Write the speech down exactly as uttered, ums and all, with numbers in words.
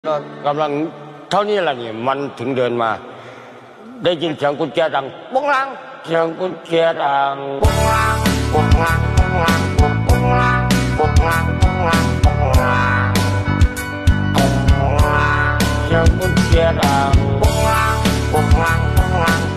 ก็กำลังเท่านี้แหละนี่มันถึงเดินมาได้ยินเสียงกุญแจดังปุ้งลังเสียงกุญแจดังปุ้งลังปุ้งลังปุ้งลังปุ้งปุ้งลังปุ้งลังปุ้งลังปุ้งลังปุ้งลังเสียงกุญแจดังปุ้งลังปุ้งลังปุ้งลัง